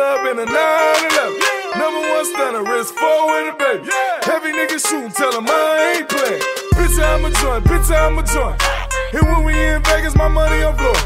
club in a 911. Number one stunner, wrist 4 with a baby. Heavy niggas shootin', tell them I ain't playin'. Bitch, I'm a joint, bitch, I'm a joint. And when we in Vegas, my money on floor.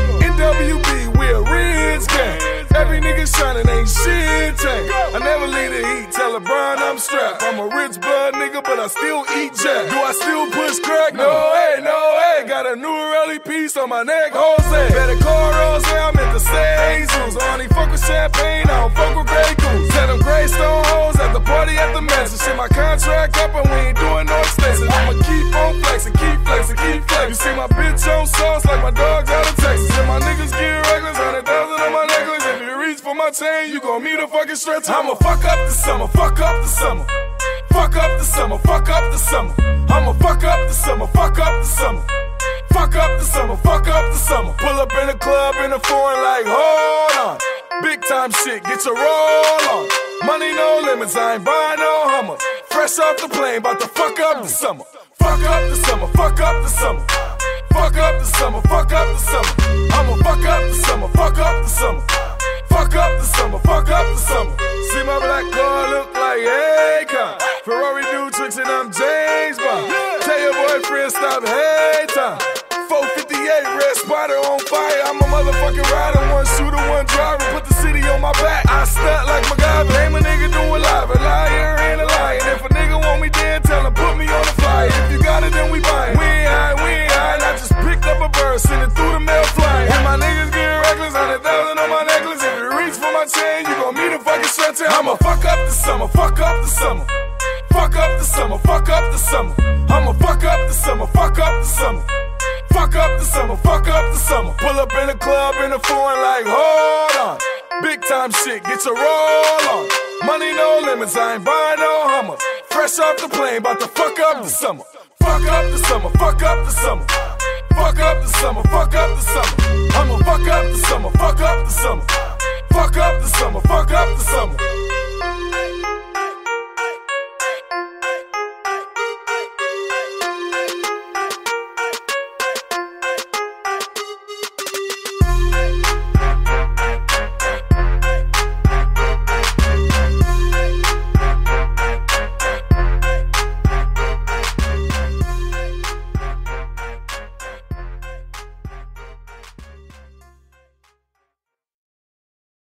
NWB, we a rich gang. Every nigga shining ain't shit tank. I never leave the heat, tell LeBron I'm strapped. I'm a rich blood nigga, but I still eat jack. Do I still push crack? No way, no way. Got a new early piece on my neck, Jose. Better call Rose, I meant to say Jesus. I only fuck with champagne, I don't fuck with Grey Goose. Tell them Greystone hoes at the party at the mansion. Shit my contract up and we ain't doing no extensions. I'ma keep on flexing, keep flexing, keep flexing. You see my bitch on sauce like my dogs out of Texas. And my niggas get reckless, 100,000 on my necklace. If you reach for my chain, you gon' meet a fucking stretcher. I'ma fuck up the summer, fuck up the summer. Fuck up the summer, fuck up the summer. I'ma fuck up the summer, fuck up the summer. Fuck up the summer, fuck up the summer. Pull up in the club in the foreign like, hold on. Big time shit, get your roll on. Money no limits, I ain't buying no Hummer. Fresh off the plane, bout to fuck up the summer. Fuck up the summer, fuck up the summer. Fuck up the summer, fuck up the summer. I'ma fuck up the summer, fuck up the summer. Fuck up the summer, fuck up the summer. See my black car look like Akon. Ferrari do tricks and I'm James Bond. Tell your boyfriend stop hating. 458 red spotter on fire. I'm a motherfucking rider, one shooter, one driver. Put the city on my back. I stunt like MacGyver. Name a nigga do it live. A liar ain't a lion. If a nigga want me dead, tell him put me on the flyer. If you got it, then we buy it. We ain't high, we ain't high. And I just picked up a bird, sent it through the mail flying. And my niggas get reckless, 100,000 on my necklace. If you reach for my chain, you gon' meet a fucking stretcher. I'ma fuck up the summer, fuck up the summer. Fuck up the summer, fuck up the summer. I'ma fuck up the summer, fuck up the summer. Fuck up the summer, fuck up the summer. Pull up in the club in the foreign like, hold on. Big time shit, get your roll on. Money no limits, I ain't buying no Hummer. Fresh off the plane, bout to fuck up the summer. Fuck up the summer, fuck up the summer. Fuck up the summer, fuck up the summer. I'ma fuck up the summer, fuck up the summer. Fuck up the summer, fuck up the summer.